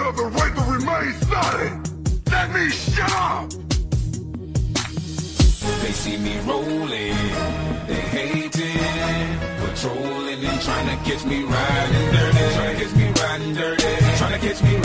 have the right to remain silent. Let me shut up! They see me rolling, they hating, patrolling and trying to catch me riding dirty, trying to catch me riding dirty, trying to catch me